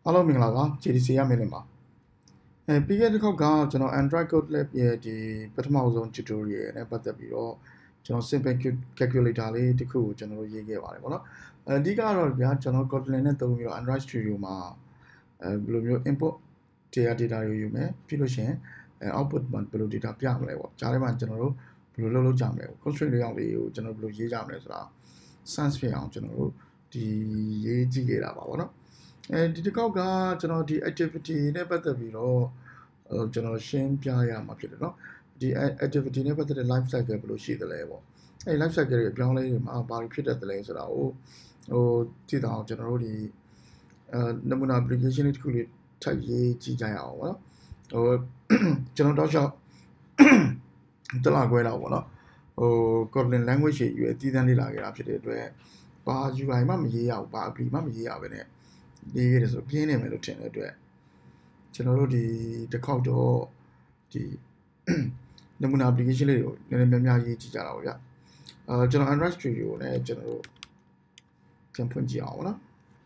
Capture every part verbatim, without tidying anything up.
အားလုံးမင်္ဂလာပါ J D C ရမယ်လေပါအဲပြီးခဲ့တဲ့ခေါက်ကကျွန်တော် Android Code Lab ရဲ့ဒီပထမဆုံး tutorial နဲ့ပတ်သက်ပြီးတော့ကျွန်တော် simple calculator လေးတစ်ခုကိုကျွန်တော်တို့ရေးခဲ့ပါတယ်ပေါ့နော်အဓိကတော့ဗျာကျွန်တော် Kotlin နဲ့သုံးပြီးတော့ Android Studio မှာအဲဘယ်လိုမျိုး input data data တွေယူမယ်ပြီးလို့ရှိရင် output မှာဘယ်လို data ပြမလဲပေါ့ကြားထဲမှာကျွန်တော်တို့ဘယ်လိုလုပ်လုပ်ကြမလဲ constraint လေးအောင်လေးကိုကျွန်တော်ဘယ်လိုရေးကြမလဲဆိုတာ sense ဖြစ်အောင်ကျွန်တော်တို့ဒီရေးကြည့်ခဲ့တာပါပေါ့နော်အဲဒီတစ်ခေါက်ကကျွန်တော်ဒီ activity နဲ့ပတ်သက်ပြီးတော့ကျွန်တော်ရှင်းပြရမှာဖြစ်တယ်เนาะဒီ activity နဲ့ပတ်သက်တဲ့ life cycle ဘယ်လိုရှိသလဲပေါ့အဲ life cycle တွေအပြောင်းလဲတွေမှာဘာတွေဖြစ်တတ်တယ်လဲဆိုတာကိုဟိုကြည့်တော့ကျွန်တော်တို့ဒီအဲနမူနာ application လေးတစ်ခုလေးထပ်ရေးကြည့်ကြရအောင်ပေါ့ဟိုကျွန်တော်တော့ရှောက်တလားခွဲတော့ပေါ့နော်ဟို Kotlin language ရေးရွယ်တည်တံ့လေ့လာခဲ့တာဖြစ်တဲ့အတွက်ဘာ U I မှမရေးရဘူးဘာ apply မှမရေးရဘဲနဲ့ရေးခဲ့တယ်ဆိုပြင်းနေမယ်လို့ထင်တဲ့အတွက်ကျွန်တော်တို့ဒီတစ်ခေါက်တော့ဒီနမူနာ application လေးကိုနည်းနည်းများများရေးကြည့်ကြတာပေါ့ဗျအဲကျွန်တော် Android Studio နဲ့ကျွန်တော်တို့ပြန်ဖွင့်ကြည့်အောင်နော်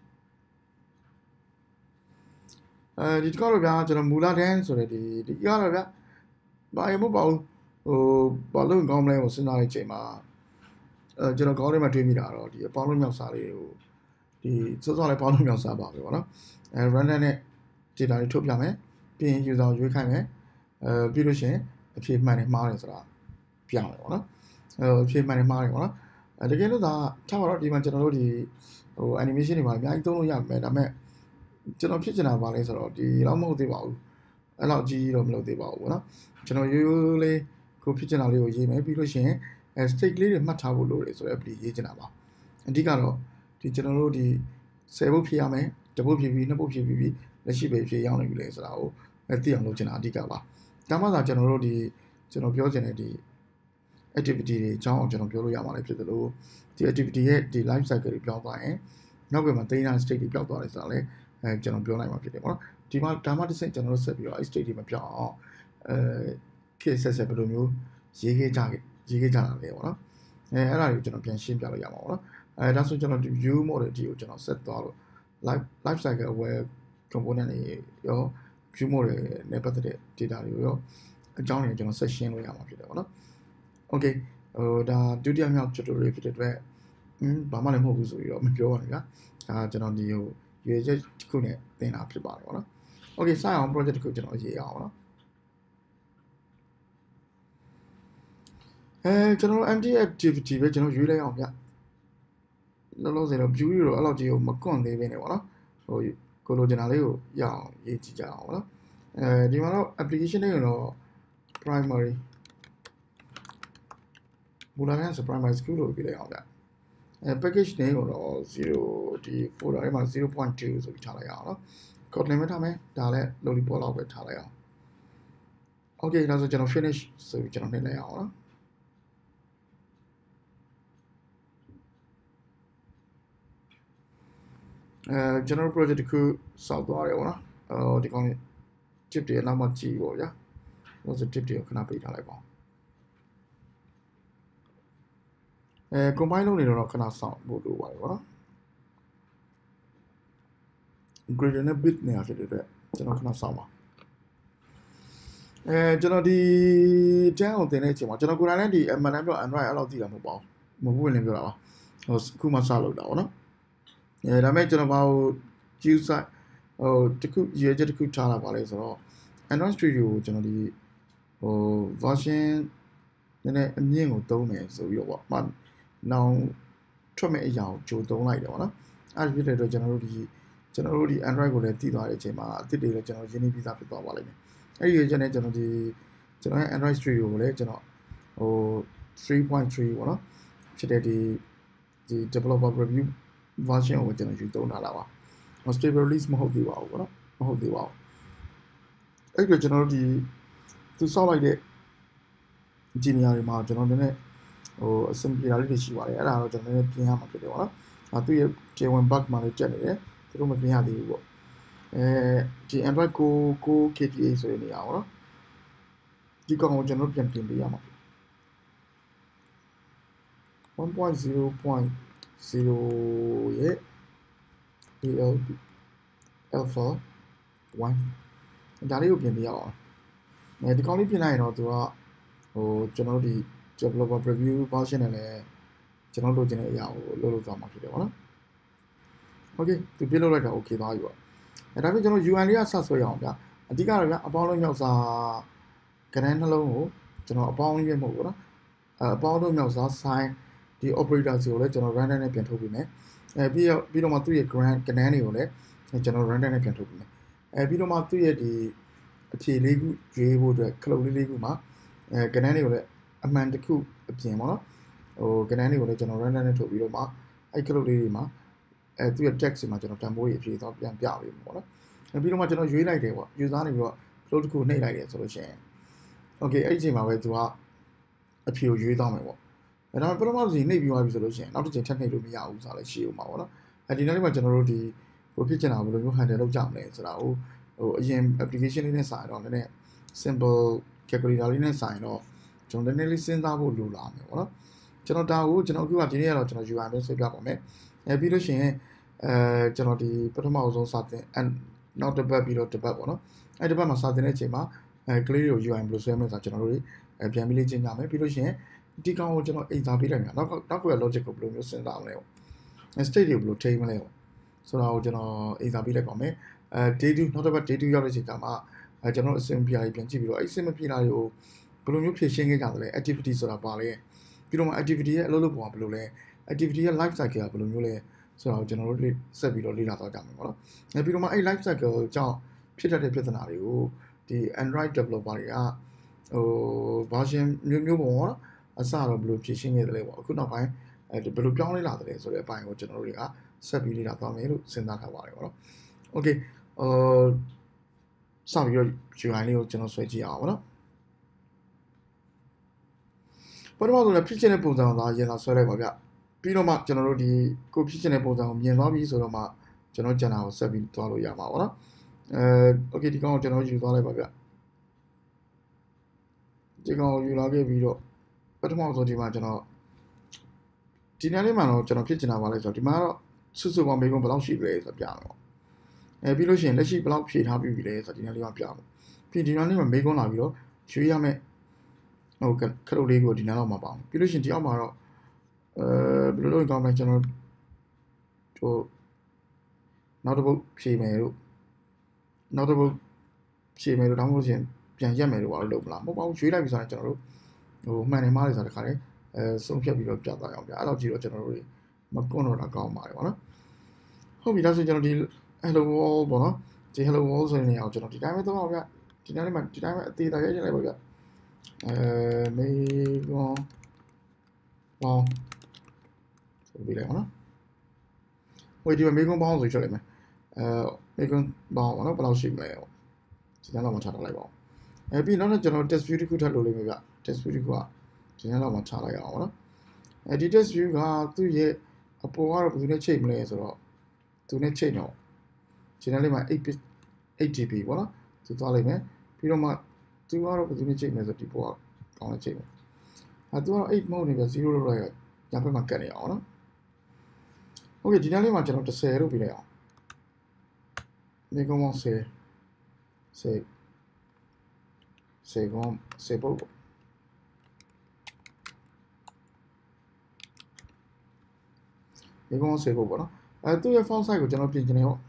အဲဒီတစ်ခေါက်တော့ဗျာကျွန်တော်မူလတန်းဆိုတဲ့ဒီဒီကတော့ဗျာဘာမှမပေါ့ဟိုဘာလို့ကောင်းမလဲကိုစဉ်းစားနေချိန်မှာအဲကျွန်တော်ခေါင်းထဲမှာတွေးမိတာတော့ဒီအပေါင်းလုံးမြောက်စားလေးကိုဒီစောစောလေးပေါင်းလုံးမြောက်စားပါပဲပေါ့နော်အဲ random နဲ့ data တွေထုတ်ပြမယ်ပြီးရင် user ရွေးခိုင်းမယ်အဲပြီးလို့ရှိရင်အဖြေမှန်တယ်မှားတယ်ဆိုတာပြမယ်ပေါ့နော်အဲအဖြေမှန်တယ်မှားတယ်ပေါ့နော်အဲတကယ်လို့သာထားပါတော့ဒီမှာကျွန်တော်တို့ဒီဟို animation တွေမှာအများကြီးသုံးလို့ရမယ်ဒါပေမဲ့ကျွန်တော်ဖြစ်ချင်တာပါလဲဆိုတော့ဒီတော့မဟုတ်သေးပါဘူးအဲ့လောက်ကြီးတော့မလုပ်သေးပါဘူးပေါ့နော်ကျွန်တော်ရိုးရိုးလေးကိုဖြစ်ချင်တာလေးကိုရေးမယ်ပြီးလို့ရှိရင်အဲ state လေးတွေမှတ်ထားဖို့လိုတယ်ဆိုတော့ apply ရေးချင်တာပါအဓိကတော့ဒီကျွန်တော်တို့ဒီဆယ်ပုတ်ဖြည့်ရမယ်တပုတ်ဖြည့်ပြီးနှစ်ပုတ်ဖြည့်ပြီးပြီးလက်ရှိပဲဖြည့်ရောက်နေပြီလေဆိုတာကိုအဲသိအောင်လုပ်ချင်တာအဓိကပါဒါမှသာကျွန်တော်တို့ဒီကျွန်တော်ပြောချင်တဲ့ဒီ activity တွေအကြောင်းအောင်ကျွန်တော်ပြောလို့ရမှာလည်းဖြစ်တယ်လို့ဒီ activity ရဲ့ဒီ life cycle တွေပြောင်းသွားရင်နောက်ကမှသိမ်းတာ state တွေပြောင်းသွားတယ်ဆိုတာလည်းအဲကျွန်တော်ပြောနိုင်မှာဖြစ်တယ်ပေါ့နော်ဒီမှာဒါမှတစ်ဆင့်ကျွန်တော်တို့ဆက်ပြီးတော့ state တွေမပြောင်းအောင်အဲဖြစ်ဆက်ဆက်ဘယ်လိုမျိုးရေးခဲ့ကြရေးခဲ့ကြတာလဲပေါ့နော်အဲအဲ့ဒါကိုကျွန်တော်ပြန်ရှင်းပြလို့ရမှာပေါ့နော်အဲဒါဆိုကျွန်တော်ဒီ view model ဒီကိုကျွန်တော်ဆက်သွားလို့ life life cycle aware component တွေရော view model နဲ့ပတ်သက်တဲ့ data တွေရောအကြောင်းတွေကျွန်တော်ဆက်ရှင်းလို့ရမှာဖြစ်တယ်ပေါ့နော် okay ဟိုဒါဒုတိယမြောက် tutorial ဖြစ်တဲ့အတွက်อืมဘာမှလည်းမဟုတ်ဘူးဆိုပြီးတော့မပြောပါနဲ့ဗျာဒါကျွန်တော်ဒီဟိုရွေချက်တစ်ခုနဲ့သင်တာဖြစ်ပါတယ်ပေါ့နော် okay စအောင် project တစ်ခုကျွန်တော်ရေးအောင်နော်အဲကျွန်တော် empty activity ပဲကျွန်တော်ရွေးလိုက်အောင်ဗျလောလောဆယ်တော့ view တွေတော့အဲ့လောက်ကြီးကိုမကွန့်သေးဘဲနဲ့ပေါ့နော်ဟိုကိုလိုချင်တာလေးကိုရအောင်ရေးကြည့်ကြအောင်ပေါ့နော်အဲဒီမှာတော့ application တွေကတော့ primary မူလတန်းဆို primary school လို့ပြလိုက်အောင်ဗျအဲ package name ကိုတော့zero ဒီ folder ထဲမှာ zero point two ဆိုပြီးထားလိုက်အောင်နော် Kotlin ပဲထားမယ်ဒါလည်း lollipop လောက်ပဲထားလိုက်အောင် okay ဒါဆိုကျွန်တော် finish ဆိုပြီးကျွန်တော်နှိပ်လိုက်အောင်နော်အဲကျွန်တော် project တစ်ခုစောက်သွားတယ်ပေါ့နော်အော်ဒီကောင် tip တွေနောက်မှကြည့်ပေါ့ဗျာလို့ဆို tip တွေကိုခဏပေးထားလိုက်ပါအဲ combine လုပ်နေတော့ခဏစောင့်ဖို့လိုပါတယ်ပေါ့နော် gradient နဲ့ bit နဲ့ဖြစ်တဲ့အတွက်ကျွန်တော်ခဏစောင့်ပါအဲကျွန်တော်ဒီတန်းအောင်သင်တဲ့အချိန်မှာကျွန်တော်ကိုယ်တိုင်လည်းဒီ M N M တော့ Android အဲ့လောက်သိတာမဟုတ်ပါဘူးမဟုတ်ဘူးလည်းပြောတာပါဟိုအခုမှစလုပ်တာပေါ့နော်အဲဒါမဲ့ကျွန်တော်ဘာဟို user ဟိုတခုရွေးချက်တခုထားတာပါလဲဆိုတော့ Android Studio ကိုကျွန်တော်ဒီဟို version နည်းနည်းအမြင့်ကိုသုံးမယ်ဆိုပြီးတော့ပေါ့မှနောင်ထွက်မဲ့အရာကိုကြိုသုံးလိုက်တယ်ပေါ့နော်အဲ့ဒီဖြစ်တဲ့အတွက်ကျွန်တော်တို့ဒီကျွန်တော်တို့ဒီ Android ကိုလည်းတည်သွားတဲ့အချိန်မှာအသစ်တွေလည်းကျွန်တော်ရင်းနှီးပြီးသားဖြစ်သွားပါလိမ့်မယ်အဲ့ဒီရွေးချက်နဲ့ကျွန်တော်ဒီကျွန်တော်ရဲ့ Android Studio ကိုလည်းကျွန်တော်ဟို three point three ပေါ့နော်ဖြစ်တဲ့ဒီဒီ developer preview version ကိုကျွန်တော်ယူသုံးထားတာပါ stable release မဟုတ်သေးပါဘူးပေါ့နော်မဟုတ်သေးပါဘူးအဲ့ဒီကျွန်တော်တို့ဒီသူစောက်လိုက်တဲ့ engineer တွေမှာကျွန်တော်နည်းနည်းဟို assembly လေးတွေရှိပါတယ်အဲ့ဒါတော့ကျွန်တော်နည်းနည်းပြင်ရမှာဖြစ်တယ်ပေါ့နော်အဲသူရဲ့ J one bug မှာလည်းကျက်နေတယ်သူတို့မပြင်ရသေးဘူးပေါ့အဲဒီ Android core core K T A ဆိုတဲ့နေရာပေါ့နော်ဒီကောင်ကိုကျွန်တော်ပြန်ပြင်ပေးရမှာone point zero point zero ရဲ့ A L B alpha one ဒါလေးကိုပြင်ပြရအောင်အဲဒီကောင်းလေးပြင်လိုက်ရင်တော့သူကဟိုကျွန်တော်တို့ဒီ developer preview version နဲ့လည်းကျွန်တော်တို့ကျင်တဲ့အရာကိုလုပ်လို့သွားမှာဖြစ်တယ်ပေါ့နော် okay သူပြလုပ်လိုက်တာ okay သွားပြီပေါ့အဲဒါပေမဲ့ကျွန်တော် U I လေးကဆက်ဆွဲရအောင်ဗျအဓိကတော့ဗျအပေါင်းလုံးရောက်စားကနန်းနှလုံးကိုကျွန်တော်အပေါင်းကြီးပဲမဟုတ်ဘူးနော်အဲအပေါင်းလုံးရောက်စား sign ဒီ operator စီကိုလည်းကျွန်တော် random နဲ့ပြန်ထုတ်ပြီးမယ်အဲပြီးတော့ပြီးတော့မှသူ့ရဲ့ grand ကနန်းတွေကိုလည်းကျွန်တော် random နဲ့ပြန်ထုတ်ပြီးမယ်အဲပြီးတော့မှသူ့ရဲ့ဒီအခြေလေးခုရွေးဖို့အတွက်ခလုတ်လေးလေးခုမှာအဲကနန်းတွေကိုလည်းအမှန်တစ်ခုအပြင်ပေါ့နော်ဟိုကနန်းတွေကိုလည်းကျွန်တော် random နဲ့ထုတ်ပြီးတော့မှအဲ့ခလုတ်လေးတွေမှာအဲသူ့ရဲ့ text တွေမှာကျွန်တော်တန်ဖိုးကြီးအဖြစ်တော့ပြန်ပြပေးမှာပေါ့နော်အဲပြီးတော့မှကျွန်တော်ရွေးလိုက်တယ်ပေါ့ user နေပြီးတော့ float တစ်ခုနှိပ်လိုက်တယ်ဆိုလို့ရှိရင် okay အဲ့ဒီအချိန်မှာပဲသူကအဖြေကိုရွေးသွားမယ်ပေါ့အဲဒါပေမဲ့ပထမဆုံးနှိပ်ပြီးသွားပြီဆိုလို့ရှိရင်နောက်တစ်ချိန်ထပ်နှိပ်လို့မရဘူးဆိုတော့လည်းရှိဦးမှာပေါ့နော်အဲဒီနေ့လေးမှာကျွန်တော်တို့ဒီဟိုဖြစ်ချင်တာဘယ်လိုမျိုး handle လုပ်ကြမလဲဆိုတာဟိုဟိုအရင် application လေးနဲ့စာရင်တော့နည်းနည်း simple calculator လေးနဲ့စာရင်တော့ကျွန်တော်နည်းနည်းလေးစဉ်းစားဖို့လိုလာမယ်ပေါ့နော်ကျွန်တော်ဒါကိုကျွန်တော်အခုကဒီနေ့ကတော့ကျွန်တော် U I ပဲဆွဲပြပါမယ်အဲပြီးလို့ရှိရင်အဲကျွန်တော်ဒီပထမဆုံးစာသင်နောက်တစ်ပတ်ပြီးတော့တစ်ပတ်ပေါ့နော်အဲတစ်ပတ်မှာစာသင်တဲ့အချိန်မှာအဲကလေးတွေကို U I ဘယ်လိုဆွဲမလဲဆိုတာကျွန်တော်တို့အဲပြန်ပြီးလေ့ကျင့်ကြမယ်ပြီးလို့ရှိရင်ဒီကောင်ကိုကျွန်တော်အိမ်စာပေးလိုက်မယ်နောက်နောက်က logic ကိုဘယ်လိုမျိုးစဉ်းစားမလဲပေါ့ state တွေဘယ်လိုထိမလဲပေါ့ဆိုတာကိုကျွန်တော်အိမ်စာပေးလိုက်ပါမယ်အဲ day two နောက်တစ်ပတ် day two ရောက်တဲ့အချိန်ကျမှအဲကျွန်တော်အစင်ပြားကြီးပြန်ကြည့်ပြီးတော့အဲ့အစင်မပြေတာတွေကိုဘယ်လိုမျိုးဖြည့်ရှင်းခဲ့ကြသလဲ activity ဆိုတာပါလဲပြီးတော့မှ activity ရဲ့အလုပ်လုပ်ပုံကဘယ်လိုလဲ activity ရဲ့ life cycle ကဘယ်လိုမျိုးလဲဆိုတော့ကျွန်တော်တို့ဆက်ပြီးတော့လေ့လာသွားကြမယ်ပေါ့နော်အဲပြီးတော့မှအဲ့ life cycle ကြောင့်ဖြစ်တတ်တဲ့ပြဿနာတွေကိုဒီ Android developer တွေကဟို version မျိုးမျိုးပေါ့နော်အစတော့ဘယ်လိုဖြည့်ရှင်းခဲ့သလဲပေါ့အခုနောက်ပိုင်းအဲဘယ်လိုပြောင်းလဲလာသလဲဆိုတဲ့အပိုင်းကိုကျွန်တော်တို့တွေကဆက်ပြီးလေ့လာသွားမယ်လို့စဉ်းစားထားပါတယ်ပေါ့နော် okay ဟိုစပြီးတော့ U I လေးကိုကျွန်တော်ဆွဲကြည့်အောင်ပေါ့နော်ပထမဆုံးလည်းဖြစ်ချင်တဲ့ပုံစံကိုသာရင်သာဆွဲလိုက်ပါဗျပြီးတော့မှကျွန်တော်တို့ဒီကိုဖြစ်ချင်တဲ့ပုံစံကိုမြင်သွားပြီဆိုတော့မှကျွန်တော်ကျန်တာကိုဆက်ပြီးသွားလို့ရမှာပေါ့နော်အဲ okay ဒီကောင်ကိုကျွန်တော်ယူသွားလိုက်ပါဗျဒီကောင်ကိုယူလာခဲ့ပြီးတော့ပထမဆုံးဒီမှာကျွန်တော်ဒီနေ့လေးမှာတော့ကျွန်တော်ဖြစ်ချင်တာပါလဲဆိုတော့ဒီမှာတော့စွတ်စွတ်ပေါင်းမိကုန်းဘယ်လောက်ရှိပြီလဲဆိုတော့ပြမယ်ပေါ့အဲပြီးလို့ရှိရင်လက်ရှိဘယ်လောက်ဖြည့်ထားပြီးပြီလဲဆိုတော့ဒီနေ့လေးမှာပြမယ်ပြီးဒီနေ့လေးမှာမိကုန်းလာပြီးတော့ရွေးရမယ်ဟိုခလုတ်လေးကိုဒီနေ့တော့မှာပါအောင်ပြီးလို့ရှိရင်ဒီအောက်မှာတော့အဲဘယ်လိုလုပ်ကောင်းမလဲကျွန်တော်ဟိုနောက်တစ်ပုတ်ဖြည့်မယ်လို့နောက်တစ်ပုတ်ဖြည့်မယ်လို့တောင်းလို့ရှိရင်ပြန်ရက်မယ်လို့ဘာလို့လုပ်မလားမဟုတ်ပါဘူးရွေးလိုက်ပြီဆိုတော့ကျွန်တော်တို့ဟိုမှန်တယ်မှားတယ်ဆိုတာတခါလေအဲဆုံးဖြတ်ပြီးတော့ပြသရအောင်ဗျအဲ့လောက်ကြည့်တော့ကျွန်တော်တို့မကွန်းတော့တာကောင်းပါတယ်ဗောနော်ဟုတ်ပြီဒါဆိုကျွန်တော်ဒီ hello world ပေါ့နော်ဒီ hello world ဆိုတဲ့နေရာကိုကျွန်တော်ဒီတိုင်းပဲသုံးအောင်ဗျဒီနေ့လေးမှာဒီတိုင်းပဲအသေးတာရိုက်ချင်လိုက်ပါဗျအဲမေကွန်ပေါင်းဆိုပြီးလိုက်ပါနော်ဝေဒီမှာမေကွန်ပေါင်းဆိုချက်လိုက်မယ်အဲမေကွန်ပေါင်းပေါ့နော်ဘယ်လောက်ရှိမလဲပေါ့ဒီနေ့လောက်မှချထားလိုက်ပါဦးအဲပြီးနောက်တော့ကျွန်တော် test view တစ်ခုထပ်လုပ်လိုက်မယ်ဗျ test view တစ်ခုကဒီနေ့လောက်မှချလိုက်အောင်ပေါ့နော်အဲဒီ test view ကသူ့ရဲ့အပေါ်ကတော့ဘယ်သူနဲ့ချိန်မလဲဆိုတော့သူနဲ့ချိန်တော့ဒီနေ့လေးမှာeight bit eight G B ပေါ့နော်သူသွားလိုက်မယ်ပြီးတော့မှသူကတော့ဘယ်သူနဲ့ချိန်မလဲဆိုတော့ဒီပေါ်ကကောင်းတဲ့ချိန်ပဲအဲသူကတော့eightမဟုတ်နေပြzeroလို့လိုက်ရညာဘက်မှာကတ်နေအောင်နော်โอเคဒီနေ့လေးမှာကျွန်တော်tenလို့ပြလိုက်အောင်ဒီကောင်မ10 10 10ကောင်10ပုတ်ဒီကောင်10ပုတ်ပေါ့နော်အဲသူ့ရဲ့ font size ကိုကျွန်တော်ပြင်ချင်တယ်ပေါ့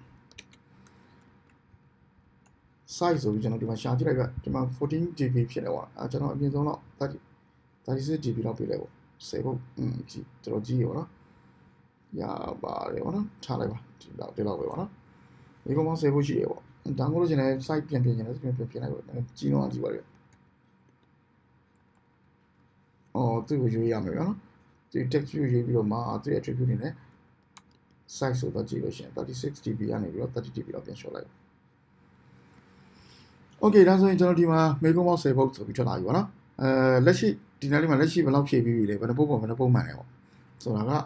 size ဆိုပြီးကျွန်တော်ဒီမှာရှာကြည့်လိုက်ပြဒီမှာfourteen G B ဖြစ်နေပေါ့အဲကျွန်တော်အပြင်ဆုံးတော့thirty thirty-six G B လောက်ပြလိုက်ပေါ့10ပုတ်อืมကြည့်တော်တော်ကြီးရောနော်ရပါတယ်ပေါ့နော်ထားလိုက်ပါဒီလောက်ဒီလောက်ပဲပေါ့နော်ဒီကောင်10ပုတ်ရှိရပေါ့ဒါမှမဟုတ်လို့ရှင်လည်း site ပြန်ပြင်ချင်တယ်ပြန်ပြင်လိုက်ပေါ့ကြီးတော့ကြည့်ပါလေအော်သူ့ကိုရွေးရမယ်ဗျာနော်ဒီ text view ရွေးပြီးတော့မှသူ့ရဲ့ attribute တွေနဲ့ size ဆိုတော့ကြည့်လို့ရှိရင်thirty-six G B ကနေပြီးတော့thirty G B လောက်ပြန်လျှော့လိုက် okay ဒါဆိုရင်ကျွန်တော်ဒီမှာမေကွန်ပေါင်း10ပုတ်ဆိုပြီးထွက်လာပြီပေါ့နော်အဲလက်ရှိဒီနေ့လေးမှာလက်ရှိဘယ်လောက်ဖြည့်ပြီးပြီလဲဘယ်နှပုတ်ပုံဘယ်နှပုတ်မှန်လဲပေါ့ဆိုတာက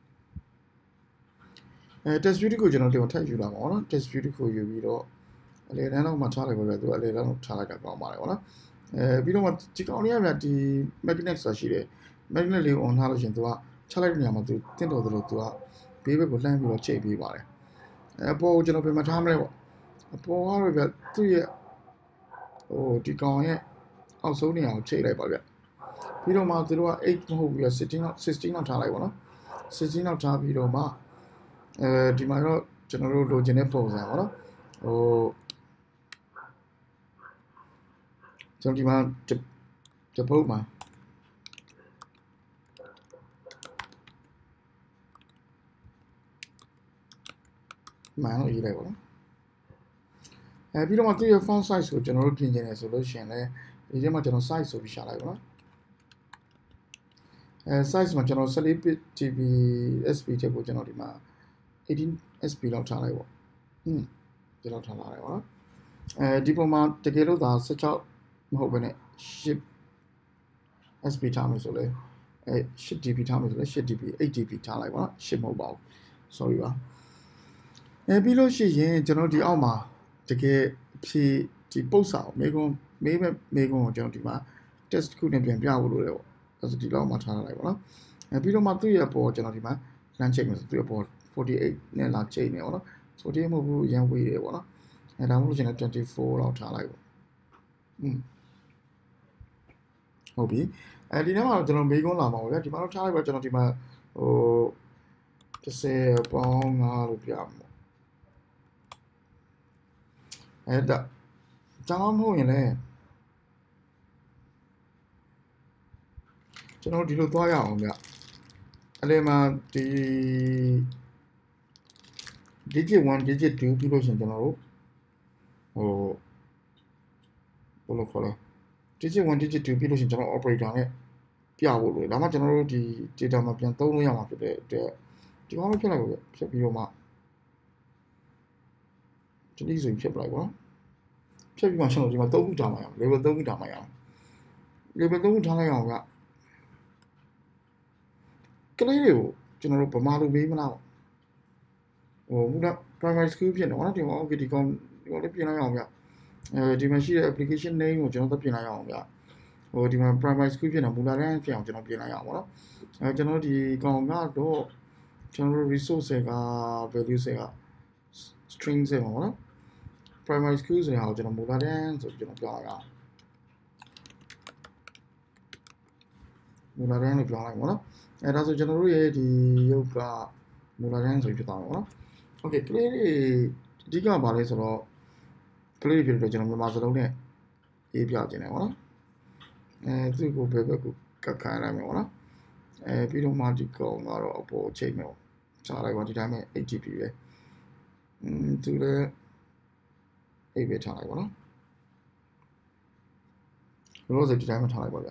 အဲ test view ကိုကျွန်တော်ဒီမှာထပ်ယူလာပါတော့နော် test view ကိုယူပြီးတော့အလေတန်းတော့မှထားလိုက်ပါဗျသူအလေတန်းတော့ထားလိုက်တာကောင်းပါလေပေါ့နော်အဲပြီးတော့မှဒီကောင်လေးကဗျဒီ magnet ဆိုတာရှိတယ် magnet လေးကို on ထားလို့ရှင်သူကချလိုက်တဲ့နေရာမှာသူတင့်တော်သလိုသူကဘေးဘက်ကိုလှမ်းပြီးတော့ချိန်ပေးပါတယ်အပေါ်ကိုကျွန်တော်ပြန်မထားမလဲပေါ့အပေါ်ကတော့ဗျသူ့ရဲ့ဟိုဒီကောင်ရဲ့အောက်ဆုံးနေရာကိုချိန်လိုက်ပါဗျပြီးတော့မှသူတို့ကeightမဟုတ်ဘူး16လောက်16လောက်ထားလိုက်ပေါ့နော်16လောက်ထားပြီးတော့မှအဲဒီမှာတော့ကျွန်တော်တို့လိုချင်တဲ့ပုံစံပေါ့နော်ဟိုကျွန်တော်ဒီမှာတပုတ်မှာမှန်လို့ရေးလိုက်ပါတော့အဲပြီးတော့မှသူ့ရဲ့ font size ကိုကျွန်တော်တို့ပြင်ချင်တယ်ဆိုလို့ရှိရင်လည်းဒီထဲမှာကျွန်တော် size ဆိုပြီးရှာလိုက်ပါတော့အဲ size မှာကျွန်တော်fourteen bit G B S P ချက်ကိုကျွန်တော်ဒီမှာeighteen S P လောက်ထားလိုက်ပေါ့ဟွန်းဒီလောက်ထားလိုက်ပါတော့အဲဒီပုံမှာတကယ်လို့ဒါsixteenမဟုတ်ဘဲနဲ့eight S P ထားမယ်ဆိုလဲအဲeight D B ထားမယ်ဆိုလဲeight D B eight D B ထားလိုက်ပါတော့eightမဟုတ်ပါဘူး sorry ပါအဲပြီးလို့ရှိရင်ကျွန်တော်ဒီအောက်မှာတကယ်ဖြေဒီပုတ်စာကိုမေကွန်မေးမဲ့မေကွန်ကိုကျွန်တော်ဒီမှာ test ခုနဲ့ပြန်ပြဖို့လိုတယ်ပေါ့အဲဆိုဒီလောက်မှာထားလိုက်ပါတော့အဲပြီးတော့မှသူ့ရဲ့ပေါ်ကျွန်တော်ဒီမှာ လမ်းချိန်မယ်ဆိုသူ့ရဲ့ပေါ်forty-eightနဲ့လာချိန်နေပေါ့နော်forty-eightမဟုတ်ဘူးရန်ဝေးတယ်ပေါ့နော်အဲဒါမှမဟုတ်ရှင်လည်းtwenty-fourလောက်ထားလိုက်ပေါ့อืมဟုတ်ပြီအဲဒီနောက်မှာကျွန်တော်မေးခွန်းလာမှာပေါ့ဗျာဒီမှာတော့ထားလိုက်ပါကျွန်တော်ဒီမှာဟိုtenပေါင်းfiveလို့ပြမှာအဲ့ဒါကျွန်တော်မဟုတ်ရင်လည်းကျွန်တော်ဒီလိုသွားရအောင်ဗျအလဲမှာဒီ digit one digit two ပြီးလို့ရှင်ကျွန်တော်တို့ဟိုဘယ်လိုခေါ်လဲ digit one digit two ပြီးလို့ရှင်ကျွန်တော် operator နဲ့ပြဖို့လို့ဒါမှကျွန်တော်တို့ဒီ data မှာပြန်သုံးလို့ရမှာဖြစ်တဲ့အတွက်ဒီကောင်လေးဖြတ်လိုက်ပါဗျဖြတ်ပြီးတော့မှဒီလိုဆိုဖြစ်ပလိုက်ပါဖြတ်ပြီးမှကျွန်တော်ဒီမှာသုံးခုထားမှရအောင် level threeခုထားမှရအောင် level threeခုထားလိုက်အောင်ဗျကလေးတွေကိုကျွန်တော်တို့ဗမာလိုမေးမလားဟိုခုန primary school ဖြစ်နေတော့ဒီမှာ okay ဒီကောင်ဒီကောင်လေးပြင်လိုက်အောင်ဗျအဲဒီမှာရှိတဲ့ application name ကိုကျွန်တော်တို့ပြင်လိုက်အောင်ဗျဟိုဒီမှာ primary school ဖြစ်နေမူလတန်းဖြစ်အောင်ကျွန်တော်ပြင်လိုက်အောင်ပေါ့နော်အဲကျွန်တော်ဒီကောင်ကတော့ကျွန်တော်တို့ resource တွေက value တွေက string တွေပေါ့နော် primary school ဆိုတာကိုကျွန်တော်မူလတန်းဆိုကျွန်တော်ပြောရအောင်မူလတန်းလို့ပြောလိုက်ပေါ့နော်အဲဒါဆိုကျွန်တော်တို့ရဲ့ဒီရုပ်ကမူလတန်းဆိုဖြစ်သွားမှာပေါ့နော် okay ကလေးတွေအဓိကဘာလဲဆိုတော့ကလေးတွေဖြစ်တော့ကျွန်တော်မြန်မာစလုံးနဲ့ရေးပြခြင်းတယ်ပေါ့နော်အဲသူ့ကိုဘယ်ဘက်ကိုကတ်ခိုင်းလိုက်မယ်ပေါ့နော်အဲပြီးတော့မှဒီကောင်ကတော့အပေါ်ချိန်မယ်ပေါ့စားလိုက်ပါဒီတိုင်းပဲ eight G B ပဲอืมသူလည်းeightပဲထားလိုက်ပါနော်လို့ဆိုဒီတိုင်းမှာထားလိုက်ပါဗျ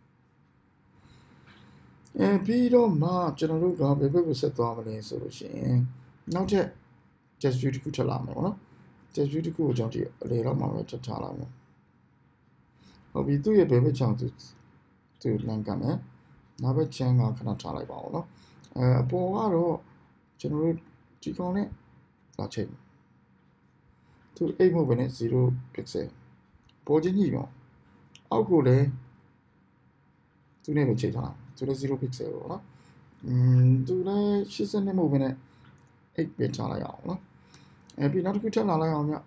အဲပြီးတော့မှကျွန်တော်တို့ကဘယ်ဘက်ကိုဆက်သွားမလဲဆိုလို့ရှိရင်နောက်ထပ် test view တစ်ခုထပ်လာမယ်ပေါ့နော် test view တစ်ခုကိုကျွန်တော်ဒီအလေတော့မှပဲထပ်ထားလိုက်မယ်ဟုတ်ပြီသူ့ရဲ့ဘယ်ဘက်ချောင်းသူသူလမ်းကမယ်နောက်ဘက်ချမ်းကခဏထားလိုက်ပါဦးနော်အဲအပေါ်ကတော့ကျွန်တော်တို့ဒီကောင်နဲ့လာချိန်သူeightမဟုတ်ဘဲနဲ့zero pixel ပေါ်ချင်းကြီးတော့အောက်ကိုလည်းသူနဲ့ပဲချိန်ထားတာသူလည်းzero pixel ပေါ့နော်อืมသူလည်းeighty-twoမဟုတ်ဘဲနဲ့eightပဲထားလိုက်အောင်နော်အဲပြီးနောက်တစ်ခုထပ်လာလိုက်အောင်ဗျ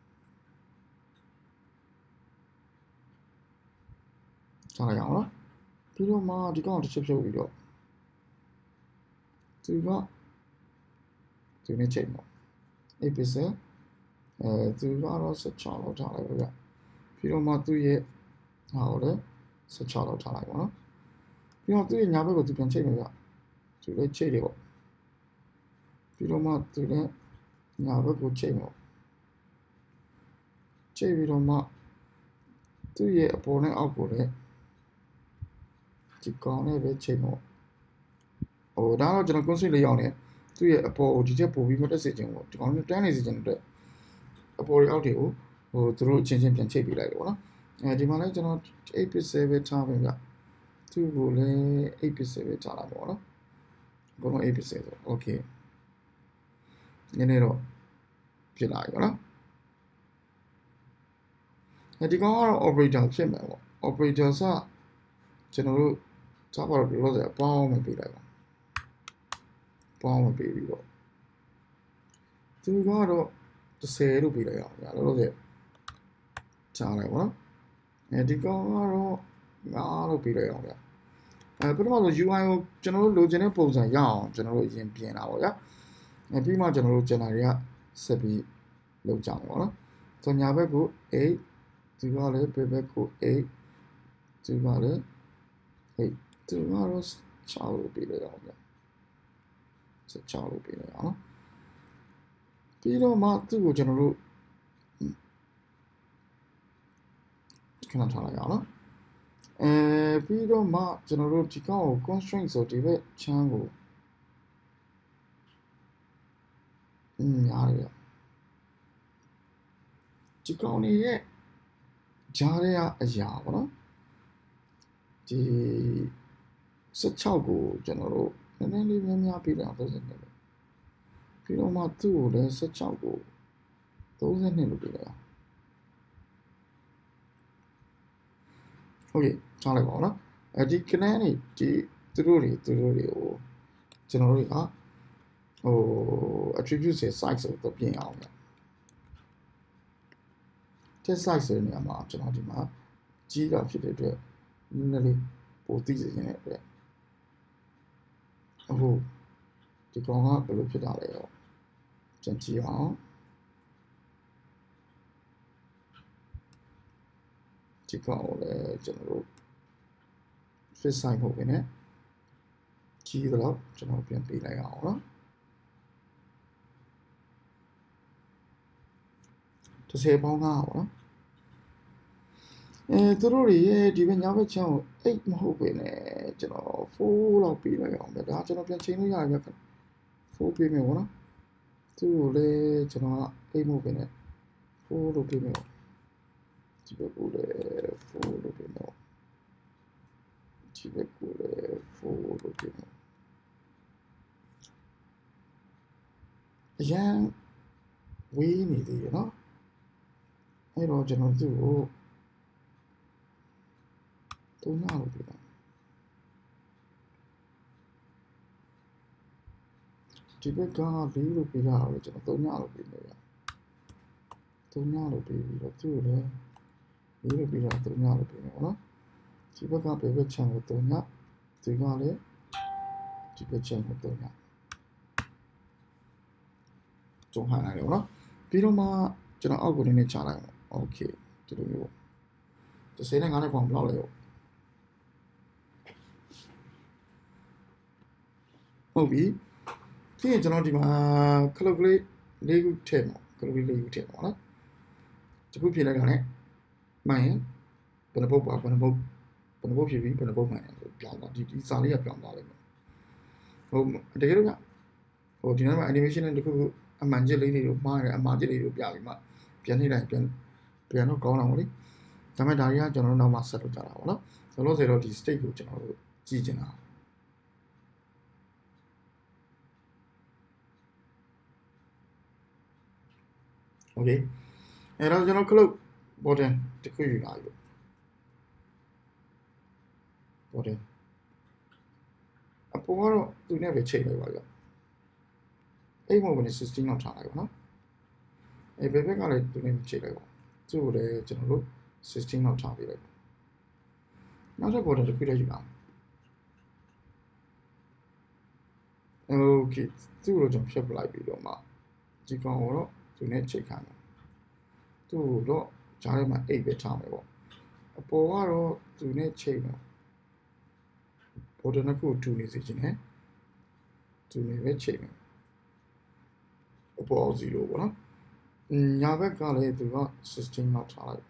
ထားလိုက်အောင်နော်ပြီးတော့မှဒီကောင်တစ်ချက်ဖြုတ်ပြီးတော့သူကသူနဲ့ချိန်ပေါ့eight pixel အဲသူကတော့sixteenလောက်ထားလိုက်ပါဗျပြီးတော့မှသူ့ရဲ့ဟာကိုလည်းsixteenလောက်ထားလိုက်ပါနော်ပြီးတော့သူ့ရဲ့ညာဘက်ကိုသူပြန်ချိန်မယ်ဗျသူလည်းချိန်တယ်ပေါ့ပြီးတော့မှသူလည်းညာဘက်ကိုချိန်ပေါ့ချိန်ပြီးတော့မှသူ့ရဲ့အပေါ်နဲ့အောက်ကိုလည်းဒီကောင်နဲ့ပဲချိန်ပေါ့ဟိုဒါတော့ကျွန်တော် constraint လေးရောက်နေသူ့ရဲ့အပေါ်ကိုဒီချက်ပို့ပြီးမတက်စေချင်ဘူးဒီကောင်နဲ့တန်းနေစေချင်တဲ့အပေါ်တွေအောက်တွေကိုဟိုသူတို့အချင်းချင်းပြန်ချိတ်ပေးလိုက်တယ်ပေါ့နော်အဲဒီမှာလည်းကျွန်တော်eight pixel ပဲထားပြင်ဗျသူ့ကိုလည်းeight pixel ပဲထားလာပေါ့နော်အကုန်လုံးeight pixel ဆို okay နည်းနည်းတော့ဖြစ်လာပြီပေါ့နော်ဒီကောင်ကတော့ operator ဖြစ်မယ်ပေါ့ operator စကျွန်တော်တို့စပါတော့ဘယ်လိုလဲပေါင်းမပေးလိုက်ပါပေါင်းမပေးပြီးတော့သူကတော့tenလို့ပေးလိုက်အောင်ညာလို့ဆိုကြားလိုက်ပါနော်အဲဒီကောင်ကတော့nineလို့ပေးလိုက်အောင်ဗျအဲပထမဆုံး U I ကိုကျွန်တော်တို့လိုချင်တဲ့ပုံစံရအောင်ကျွန်တော်တို့အရင်ပြင်တာပေါ့ဗျာအဲပြီးမှကျွန်တော်တို့ကျန်တာတွေကဆက်ပြီးလုပ်ကြမှာပေါ့နော်ဆိုညာဘက်ကိုeightဒီကလည်းဘက်ဘက်ကိုeightဒီကလည်းeightဒီကတော့sixလို့ပေးလိုက်အောင်ဗျsixလို့ပေးလိုက်အောင်ပြီးတော့မှသူ့ကိုကျွန်တော်တို့ခဏထားလိုက်အောင်နော်အဲပြီးတော့မှကျွန်တော်တို့ဒီကောင်ကို constraint ဆိုဒီဘက်ချမ်းကိုอืมရတယ်ဒီကောင်နေရဲ့ကြားရအရာပေါ့နော်ဒီsixကိုကျွန်တော်တို့နည်းနည်းလေးများများပေးလိုက်အောင်thirtyနှစ်လို့ပြီးတော့မှသူ့ကိုလည်းsixကိုthirtyနှစ်လို့ပေးလိုက်အောင်โอเคထားလိုက်ပါဦးနော်အဲဒီ clan တွေဒီသူတို့တွေသူတို့တွေကိုကျွန်တော်တို့ကဟို attribute ရဲ့ size ကိုတော့ပြင်အောင်ဗျ test size ဆိုတဲ့နေရာမှာကျွန်တော်ဒီမှာကြီးတာဖြစ်တဲ့အတွက်နည်းနည်းလေးပိုသိစေချင်တဲ့အတွက်အခုဒီကောင်ကဘယ်လိုဖြစ်တာလဲတော့ကြည့်ကြည့်အောင်ဒီကောင်ကိုလည်းကျွန်တော်တို့ fit size ဖို့ပဲねကြီးတော့ကျွန်တော်ပြန်ပေးလိုက်အောင်နော်tenပေါင်း9ပါနော်အဲသူတို့တွေရဲ့ဒီဘက်ညာဘက်ချမ်းကိုeightမဟုတ်ပဲねကျွန်တော်fourလောက်ပေးလိုက်အောင်ဗျဒါကျွန်တော်ပြန်ချိန်လို့ရတယ်ဗျfourပေးမယ်ပေါ့နော်သူ့ကိုလည်းကျွန်တော်ကeightမဟုတ်ပဲねfourလို့ပေးမယ်ဒီဘက်ကိုလည်းfourလို့ပေးမယ်ဒီဘက်ကိုလည်းfourလို့ပေးမယ်အရင်ဝေးနေသေးတယ်နော်အဲ့တော့ကျွန်တော်သူ့ကိုသုံးနာလို့ပေးတာဒီဘက်ကလေးလို့ပေးတာတော့ကျွန်တော်သုံးနာလို့ပေးနေရသုံးနာလို့ပေးပြီးတော့သူ့ကိုလည်းလေးလို့ပေးတာသုံးနာလို့ပေးနေပေါ့နော်ဒီဘက်ကဘယ်ဘက်ချမ်းကိုသုံးနာဒီကလည်းဒီဘက်ချမ်းကိုသုံးနာကျုံးဟန်လိုက်တယ်ပေါ့နော်ပြီးတော့မှကျွန်တော်အောက်ကိုနည်းနည်းချလိုက်အောင်โอเคဒီလိုမျိုးပေါ့တစ်စိနဲ့ငါးနဲ့ပေါင်းဘယ်လောက်လဲရောဟုတ်ပြီပြီးရင်ကျွန်တော်ဒီမှာ calculate လေးခုထည့်မှာ calculate လေးခုထည့်မှာနော်ဒီခုဖြည့်လိုက်တာ ਨੇ မှန်ရင်ဘယ်နှပုတ်ပါဘယ်နှပုတ်ဘယ်နှပုတ်ဖြည့်ပြီးဘယ်နှပုတ်မှန်တယ်ဆိုပြောင်းသွားဒီဒီစာလေးကပြောင်းသွားလိမ့်မယ်ဟုတ်တကယ်လို့ညဟိုဒီနေ့မှာ animation နဲ့တခုခုအမှန်ချက်လေးတွေတို့မှားတယ်အမှားချက်လေးတွေပြပြီးမှပြန်နေတိုင်းပြန်ပြန်တော့ကောင်းတာပေါ့လေဒါပေမဲ့ဒါတွေကကျွန်တော်တို့နောက်မှဆက်လုပ်ကြတာပေါ့နော်ဆိုလို့ဆိုတော့ဒီ state ကိုကျွန်တော်တို့ကြည့်ချင်တာโอเคအဲ့တော့ကျွန်တော် close button တခုယူလာပြီ button အပေါ်ကတော့သူနဲ့ပဲချိန်လိုက်ပါကြအဲ့မဟုတ်ဘူးsixteenလောက်ထားလိုက်ပါနော်အဲ့ဘယ်ဘက်ကလည်းသူနဲ့ချိန်လိုက်ပါသူ့ကိုလည်းကျွန်တော်တို့sixteenလောက်ထားပေးလိုက်ပါနောက်ထပ် button တခုတည်းယူလာโอเคသူ့ကိုကျွန်တော်ဖြတ်ပလိုက်ပြီးတော့မှဒီကောင်ကိုတော့သူနဲ့ချိန်ခိုင်းတယ်သူ့တော့ဂျားထဲမှာeightပဲထားမယ်ပေါ့အပေါ်ကတော့သူနဲ့ချိန်တော့ဘော်ဒနှစ်ခုတူနေစေချင်တယ်သူနဲ့ပဲချိန်မယ်အပေါ်zeroပေါ့နော်ညာဘက်ကလည်းသူကsixteenလောက်ထားလိုက်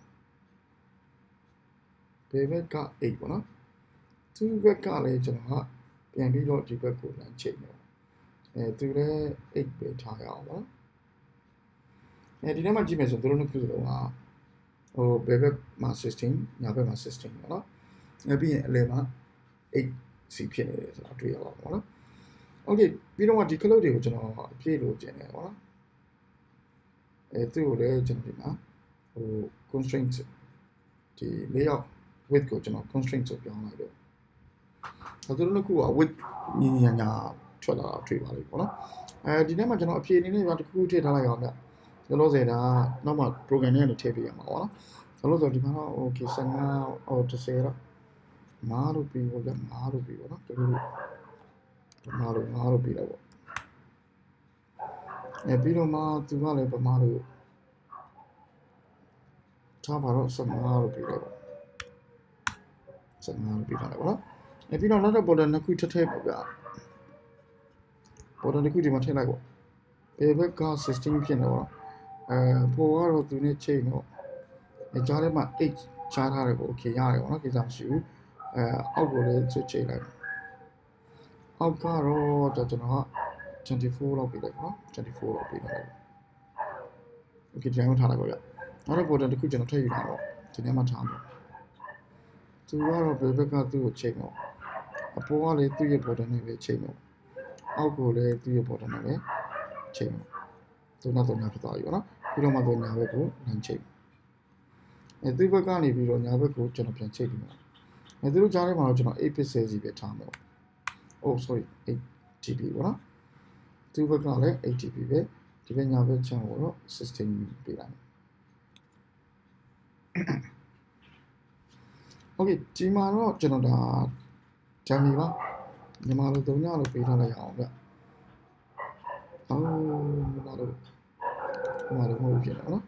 ဘယ်ဘက်ကeightပေါ့နော်သူ့ဘက်ကလည်းကျွန်တော်ကပြန်ပြီးတော့ဒီဘက်ကိုလမ်းချိန်မယ်အဲသူလည်းeightပဲထားရအောင်ပေါ့အဲဒီထဲမှာကြည့်မယ်ဆိုသူတို့နှစ်ခုစလုံးကဟိုဘယ်ဘက်မှာsixteenညာဘက်မှာsixteenပေါ့နော်အဲပြီးရင်အလယ်မှာeightစီဖြစ်နေတယ်ဆိုတာတွေ့ရပါပေါ့နော်โอเคပြီးတော့ဒီ cloud တွေကိုကျွန်တော်အပြည့်လို့ကျင်တယ်ပေါ့နော်အဲသူ့ကိုလည်းကျွန်တော်ဒီမှာဟို constraint ဒီ layout width ကိုကျွန်တော် constraint ဆိုပြောင်းလိုက်တော့ဒါဆိုတော့ခုက width ညီညီညာထွက်လာတာတွေ့ပါလိမ့်ပေါ့နော်အဲဒီထဲမှာကျွန်တော်အဖြေအနေနဲ့တစ်ခုထည့်ထားလိုက်အောင်ဗျကျွန်တော်စေတာနောက်မှ program နဲ့ထည့်ပေးရမှာပေါ့နော်ကျွန်တော်ဆိုဒီမှာတော့ okay ဆယ်ငါး or တစ်ဆယ်တော့ငါးလို့ပြီးပေါ့ဗျငါးလို့ပြီးပေါ့နော်ကျွန်တော်တို့ငါးလို့ငါးလို့ပြီးတော့ပေါ့အဲပြီးတော့မှသူကလည်းပမာလို့ထားပါတော့ဆယ်ငါးလို့ပြီးတော့ပေါ့ဆယ်ငါးလို့ပြီးထားတယ်ပေါ့နော်အဲပြီးတော့နောက်တော့ border နှစ်ခုထပ်ထည့်ပေါ့ဗျ border တစ်ခုဒီမှာထည့်လိုက်ပေါ့ဘယ်ဘက်က sixteen ဖြစ်နေတော့အဲပေါ်ကတော့သူနဲ့ချိန်တော့အဲကြားထဲမှာ eight ချားထားတယ်ပေါ့ okay ရတယ်ပေါ့နော်ကိစ္စမရှိဘူးအဲအောက်ကိုလည်းဆွချိန်လိုက်အောက်ကတော့ကျွန်တော်ကtwenty-fourလောက်ပြီးလိုက်ပေါ့နော်twenty-fourလောက်ပြီးလိုက် okay ဒီမှာထားလိုက်ပါဗျနောက်တော့ border တစ်ခုကျွန်တော်ထည့်ယူတာပေါ့ဒီထဲမှာထားမှာသူကတော့ဘယ်ဘက်ကသူ့ကိုချိန်တော့အပေါ်ကလည်းသူ့ရဲ့ border နဲ့ပဲချိန်တော့အောက်ကိုလည်းသူ့ရဲ့ border နဲ့ပဲချိန်တော့သူနောက်တော့ညာဖြစ်သွားပြီပေါ့နော်ပြီးတော့မှတော့ညာဘက်ကိုလမ်းချိန်အဲသူ့ဘက်ကနေပြီးတော့ညာဘက်ကိုကျွန်တော်ပြန်ချိန်ပြီးမှာအဲသူတို့ကြားထဲမှာတော့ကျွန်တော်eight pixel စီပဲထားမယ် oh sorry eight G B ပေါ့နော်သူ့ဘက်ကလည်းeight G B ပဲဒီဘက်ညာဘက်ချမ်းကိုတော့sixteenပေးလိုက်โอเคဒီမှာတော့ကျွန်တော်ဒါဂျာမီပါမြန်မာလိုသုံးညလို့ပေးထားလိုက်အောင်ဗျအော်မြန်မာလိုမြန်မာလိုမဟုတ်ဖြစ်နေနော်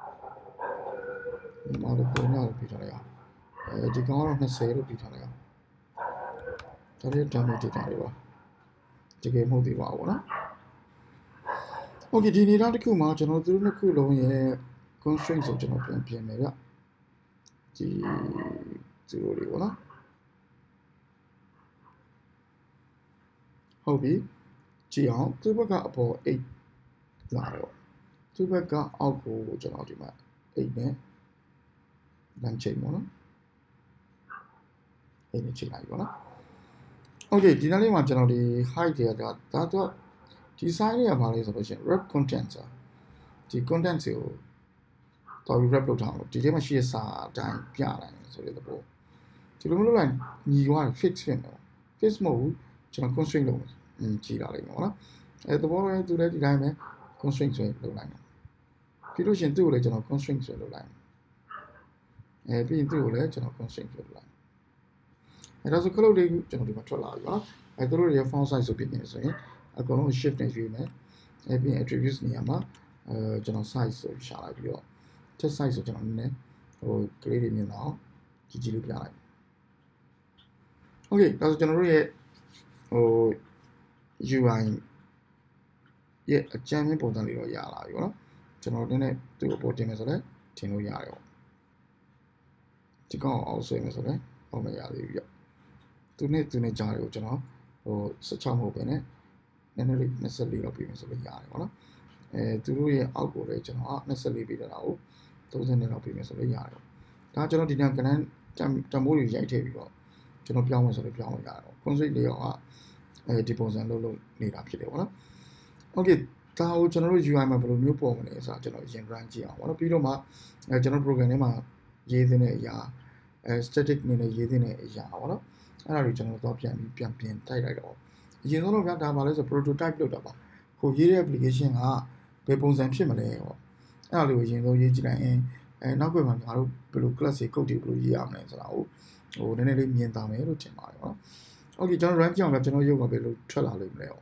မြန်မာလိုသုံးညလို့ပေးထားလိုက်အောင်အဲဒီကောင်ကတော့twentyလို့ပေးထားလိုက်အောင်ဒါလေးဂျာမီ data တွေပါတကယ်မဟုတ်သေးပါဘူးနော်โอเคဒီနေတာတစ်ခုမှာကျွန်တော်တို့နှစ်ခုလုံးရဲ့ constraint ဆိုကျွန်တော်ပြန်ပြင်မယ်ဗျဒီzeroလေးပေါ့နော်ဟုတ်ပြီကြည့်အောင်သူ့ဘက်ကအပေါ်eightလာတော့သူ့ဘက်ကအောက်ကိုကျွန်တော်ဒီမှာeightနဲ့လမ်းချိန်ပေါ့နော်eightနဲ့ချိန်လိုက်ပေါ့နော်โอเคဒီနေ့လေးမှာကျွန်တော်ဒီ height တွေကဒါတော့ဒီ size တွေကဘာလဲဆိုလို့ရှိရင် wrap content ဆိုဒီ content တွေကိုတော် wrap လုပ်ထားအောင်ဒီထဲမှာရှိတဲ့စာအတိုင်းပြလိုက်ဆိုတဲ့သဘောဒီလိုမျိုးလုပ်လိုက်ညီသွားတယ် fix ဖြစ်မယ် fix မဟုတ်ဘူးကျွန်တော် constraint လုပ်မယ်อืมကြည့်လာလိမ့်မယ်ပေါ့နော်အဲသဘောလည်းသူလည်းဒီတိုင်းပဲ constraint ဆိုလုပ်လိုက်မယ်ပြီးလို့ရှိရင်သူ့ကိုလည်းကျွန်တော် constraint ဆိုလုပ်လိုက်မယ်အဲပြီးရင်သူ့ကိုလည်းကျွန်တော် constraint ဆိုလုပ်လိုက်အဲဒါဆိုခလုတ်လေးကိုကျွန်တော်ဒီမှာထွက်လာပြီပေါ့နော်အဲသူတို့ရဲ့ font size ဆိုပြနေဆိုရင်အကုန်လုံး shift နဲ့ရွေးမယ်အဲပြီးရင် attributes နေရာမှာအဲကျွန်တော် size ဆိုရှာလိုက်ပြီးတော့ text size ဆိုကျွန်တော်နည်းနည်းဟိုကလေးတွေမြင်တော့ကြီးကြီးလေးပြလိုက် okay ဒါဆိုကျွန်တော်တို့ရဲ့ဟို U I ရဲ့အကြမ်းမြင့်ပုံစံလေးတော့ရလာပြီပေါ့နော်ကျွန်တော်နည်းနည်းသူ့ကိုပေါ်တင်မယ်ဆိုတော့တင်လို့ရတယ်ပေါ့ဒီကောင်အောင်ဆွဲမယ်ဆိုတော့အောင်မရသေးဘူးပြသူနဲ့သူနဲ့ကြားတွေကိုကျွန်တော်ဟိုsixteenမဟုတ်ပဲねနည်းနည်းလေးtwenty-fourလောက်ပြီးမယ်ဆိုလို့ရတယ်ပေါ့နော်အဲသူတို့ရဲ့အောက်ကိုလည်းကျွန်တော်twenty-fourပြီးတာကိုthirtyလောက်ပြီးမယ်ဆိုလို့ရတယ်ဒါကျွန်တော်ဒီနေ့ကနန်းတမိုးတွေရိုက်ထည့်ပြီးတော့ကျွန်တော်ပြောင်းမယ်ဆိုလို့ပြောင်းလို့ရတယ် constraint လေးရောအဲဒီပုံစံလုပ်လို့နေတာဖြစ်တယ်ပေါ့နော် okay ဒါကိုကျွန်တော်တို့ U I မှာဘယ်လိုမျိုးပေါ်မလဲဆိုတာကျွန်တော်အရင် run ကြည့်အောင်ပေါ့နော်ပြီးတော့မှအဲကျွန်တော် program ထဲမှာရေးသင်းတဲ့အရာအဲ static အနေနဲ့ရေးသင်းတဲ့အရာပေါ့နော်အဲ့ဒါတွေကျွန်တော်တော့ပြန်ပြီးပြန်ပြင်တိုက်လိုက်တော့အရင်ဆုံးတော့ဗျာဒါပါလဲဆို prototype လုပ်တာပါကိုရေးတဲ့ application ကဘယ်ပုံစံဖြစ်မလဲပေါ့အဲ့ဒါလေးကိုအရင်ဆုံးရေးကြည့်လိုက်ရင်အဲနောက်ွယ်မှာငါတို့ဘယ်လို class တွေ code တွေဘယ်လိုရေးရမလဲဆိုတာကိုဟိုနည်းနည်းလေးမြင်သာမယ်လို့ထင်ပါတယ်ပေါ့နော် okay ကျွန်တော် run ကြည့်အောင်ဗျာကျွန်တော်ရုပ်ကဘယ်လိုထွက်လာလိမ့်မလဲပေါ့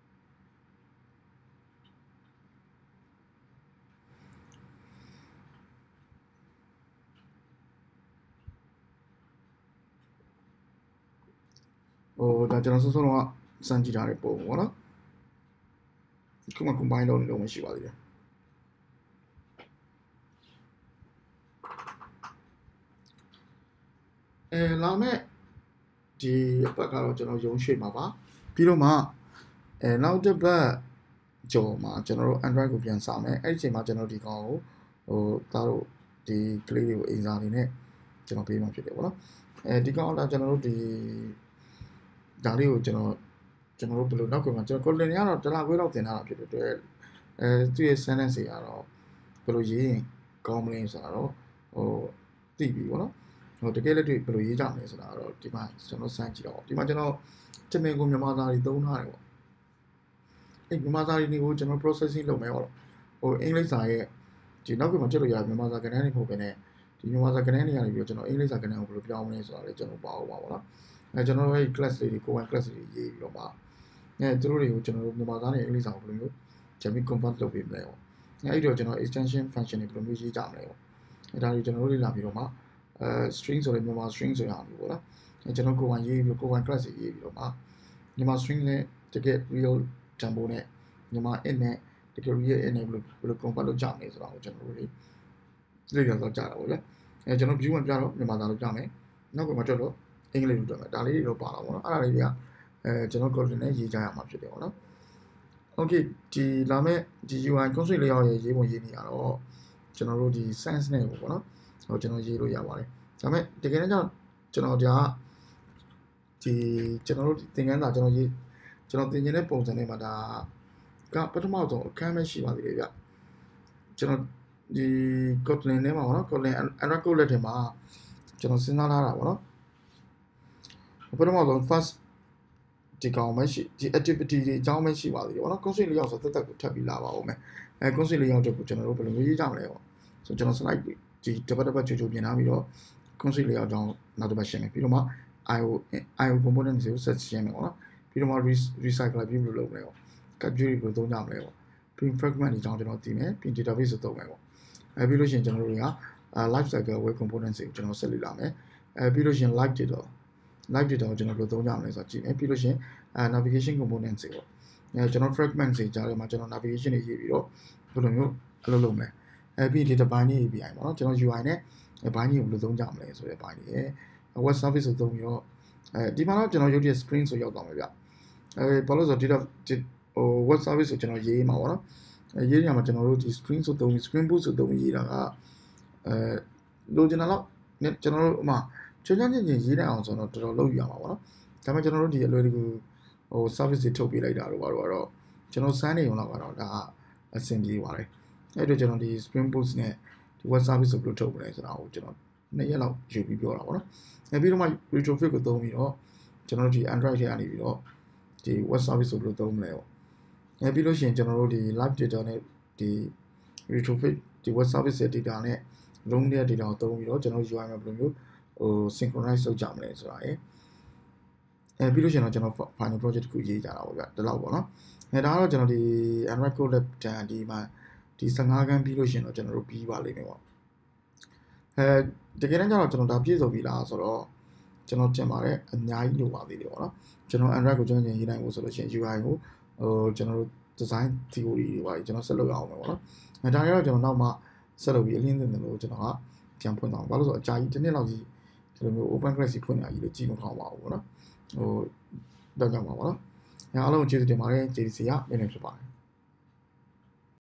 ဟိုဒါကျွန်တော်စောစောတော့စမ်းကြည့်ထားတဲ့ပုံပေါ့နော်ခုမှ combine လုပ်နေလို့မရှိပါသေးတယ်အဲလာမဲ့ဒီအပတ်ကတော့ကျွန်တော်ရုံးရွှေ့မှာပါပြီးတော့မှအဲနောက်တစ်ပတ်ကြော်မှာကျွန်တော်တို့ Android ကိုပြန်စာမယ်အဲ့ဒီအချိန်မှာကျွန်တော်ဒီကောင်ကိုဟိုသားတို့ဒီကလေးတွေကိုအင်စာနေနဲ့ကျွန်တော်ပေးမှဖြစ်တယ်ပေါ့နော်အဲဒီကောင်တော့ကျွန်တော်တို့ဒီဒါလေးကိုကျွန်တော်ကျွန်တော်တို့ဘယ်လိုနောက်ကမှကျွန်တော် Kotlin တွေကတော့တလားခွဲလောက်သင်ထားတာဖြစ်တဲ့အတွက်အဲသူ့ရဲ့ sentence တွေကတော့ဘယ်လိုရေးရင်ကောင်းမလဲဆိုတာတော့ဟိုသိပြီပေါ့နော်ဟိုတကယ်လက်တွေ့ဘယ်လိုရေးကြမလဲဆိုတာတော့ဒီမှာကျွန်တော်စမ်းကြည့်တော့ဒီမှာကျွန်တော်တမင်ကိုမြန်မာစာတွေသုံးထားတယ်ပေါ့အဲ့မြန်မာစာတွေကိုကျွန်တော် processing လုပ်မယ်ပေါ့ဟိုအင်္ဂလိပ်စာရဲ့ဒီနောက်ကမှတက်လို့ရမြန်မာစာကဏ္ဍတွေမဟုတ်ဘဲနဲ့ဒီမြန်မာစာကဏ္ဍတွေကနေပြီးတော့ကျွန်တော်အင်္ဂလိပ်စာကဏ္ဍကိုဘယ်လိုပြောင်းမလဲဆိုတာလည်းကျွန်တော်ပါအောင်ပါပေါ့နော်အဲကျွန်တော်တို့အဲ့ class လေးတွေကိုယ်ပိုင် class တွေရေးပြီးတော့မှအဲသူတို့တွေကိုကျွန်တော်တို့မြန်မာစာနဲ့အင်္ဂလိပ်စာကိုဘယ်လိုမျိုးဂျမ်မီ convert လုပ်ပေးမလဲပေါ့အဲ့ဒီတော့ကျွန်တော် extension function တွေဘယ်လိုမျိုးရေးကြမလဲပေါ့အဲဒါတွေကျွန်တော်တို့လေ့လာပြီးတော့မှအဲ string ဆိုတဲ့မြန်မာ string ဆိုရအောင်ပေါ့နော်အဲကျွန်တော်ကိုယ်ပိုင်ရေးပြီးကိုယ်ပိုင် class တွေရေးပြီးတော့မှမြန်မာ string နဲ့တကယ် real tempo နဲ့မြန်မာ int နဲ့တကယ် real int နဲ့ဘယ်လိုဘယ်လို convert လုပ်ကြမလဲဆိုတာကိုကျွန်တော်တို့လေ့လာတော့ကြတာပေါ့ဗျအဲကျွန်တော် view ဝင်ပြတော့မြန်မာစာလုပ်ကြမယ်နောက်ကမှတက်တော့အင်္ဂလိပ်လိုတက်မယ်ဒါလေးတွေတော့ပါတော့ပေါ့နော်အဲ့ဒါလေးတွေကအဲကျွန်တော် code နဲ့ရေးကြရမှာဖြစ်တယ်ပေါ့နော် okay ဒီလာမဲ့ဒီ U I constraint လေးရောက်ရေးပုံရေးနေရတော့ကျွန်တော်တို့ဒီ sense နဲ့ပေါ့နော်ဟိုကျွန်တော်ရေးလို့ရပါတယ်ဒါပေမဲ့တကယ်တော့ကျွန်တော်ဒါဒီကျွန်တော်တို့သင်ခန်းစာကျွန်တော်ရေးကျွန်တော်သင်နေတဲ့ပုံစံနဲ့မှာဒါကပထမဆုံးအခန်းပဲရှိပါသေးတယ်ဗျကျွန်တော်ဒီ Kotlin ထဲမှာပေါ့နော် Kotlin Android code လက်ထဲမှာကျွန်တော်စဉ်းစားထားတာပေါ့နော်ပထမဆုံး first ဒီကောင်မရှိဒီ activity တွေအကြောင်းမရှိပါသေးဘူးပေါ့နော် constraint လေးရောက်ဆိုတက်တက်ကိုထပ်ပြီးလာပါဦးမယ်အဲ constraint လေးရောက်တော့ကျွန်တော်တို့ဘယ်လိုမျိုးရေးကြမလဲပေါ့ဆိုကျွန်တော် slide ဒီတပတ်တပတ်ချိုချိုပြင်ထားပြီးတော့ constraint လေးရောက်ကြောင်းနောက်တစ်ပတ်ရှင်းမယ်ပြီးတော့မှ io io component တွေကို set ရှင်းမယ်ပေါ့နော်ပြီးတော့မှ recycle ပြီးဘယ်လိုလုပ်မလဲပေါ့ capture ဘယ်လိုသုံးကြမလဲပေါ့ပြီး fragment တွေအကြောင်းကျွန်တော်သိမယ်ပြီး database ကိုသုံးမယ်ပေါ့အဲပြီးလို့ရှိရင်ကျွန်တော်တို့က life cycle web components တွေကိုကျွန်တော်ဆက်လက်လာမယ်အဲပြီးလို့ရှိရင် live data live data ကိုကျွန်တော်ဘယ်လိုသုံးကြမလဲဆိုတာကြည့်မယ်ပြီးလို့ရှိရင်အဲ navigation components တွေပေါ့အဲကျွန်တော် fragment တွေကြားထဲမှာကျွန်တော် navigation တွေရေးပြီးတော့ဘယ်လိုမျိုးအလုပ်လုပ်မလဲအဲပြီး data binding A P I ပေါ့နော်ကျွန်တော် U I နဲ့ binding ကိုဘယ်လိုသုံးကြမလဲဆိုတဲ့ binding ရယ် web service ကိုသုံးပြီးတော့အဲဒီမှာတော့ကျွန်တော်ရုပ်ရည် screen ဆိုရောက်သွားမယ်ဗျအဲဘာလို့ဆိုတော့ data ဟို web service ကိုကျွန်တော်ရေးမှာပေါ့နော်အဲရေးနေမှာကျွန်တော်တို့ဒီ screen ဆိုသုံးပြီး screen boot ဆိုသုံးပြီးရေးတာကအဲလိုချင်တာတော့ကျွန်တော်တို့အမှချွန်းချွန်းချင်းချင်းရေးနိုင်အောင်ဆိုတော့တော်တော်လုပ်ယူရမှာပေါ့နော်ဒါပေမဲ့ကျွန်တော်တို့ဒီအလွယ်တကူဟို service တွေထုတ်ပေးလိုက်တာတော့ဘာလို့ကတော့ကျွန်တော်စမ်းနေုံတော့ကတော့ဒါအဆင်ပြေပါတယ်အဲ့တော့ကျွန်တော်ဒီ Spring Boot နဲ့ဒီ web service ကိုဘယ်လိုထုတ်မလဲဆိုတာကိုကျွန်တော်နှစ်ရက်လောက်ယူပြီးပြောတာပေါ့နော်အဲပြီးတော့မှ retrofit ကိုသုံးပြီးတော့ကျွန်တော်တို့ဒီ Android ထဲကနေပြီးတော့ဒီ web service ကိုဘယ်လိုသုံးမလဲပေါ့အဲပြီးလို့ရှိရင်ကျွန်တော်တို့ဒီ live data နဲ့ဒီ retrofit ဒီ web service ရဲ့ data နဲ့ long တဲ့ data ကိုသုံးပြီးတော့ကျွန်တော် U I မှာဘယ်လိုမျိုးဟို synchronize လုပ်ကြမလဲဆိုတာရယ်အဲပြီးလို့ရှိရင်တော့ကျွန်တော် final project ကိုရေးကြတာပေါ့ဗျဒီလောက်ပေါ့နော်အဲဒါကတော့ကျွန်တော်ဒီ Android Code Lab တန်ဒီမှာဒီဖifteenခန်းပြီးလို့ရှိရင်တော့ကျွန်တော်တို့ပြီးပါလိမ့်မယ်ပေါ့အဲတကယ်တမ်းကျတော့ကျွန်တော်ဒါပြည့်စုံပြီလားဆိုတော့ကျွန်တော်တင်ပါတယ်အများကြီးလိုပါသေးတယ်ပေါ့နော်ကျွန်တော် Android ကိုကျွန်တော်ရေးနိုင်ဖို့ဆိုလို့ရှိရင် U I ကိုဟိုကျွန်တော်တို့ design theory တွေပါကျွန်တော်ဆက်လုပ်ရအောင်မယ်ပေါ့နော်အဲဒါကတော့ကျွန်တော်နောက်မှဆက်လုပ်ပြီးအလင်းသင်တယ်လို့ကျွန်တော်ကပြန်ဖွင့်သွားဘာလို့ဆိုတော့အကြာကြီးတစ်နှစ်လောက်ကြီးဒီလိုမျိုး open class ကြီးဖွင့်နေတာကြီးလို့ကြည့်မကောင်းပါဘူးပေါ့နော်ဟိုတော့ကြောက်ပါပါနော်အားလုံးကျေးဇူးတင်ပါတယ် J D C ကမင်းနဲ့ဖြစ်ပါတယ်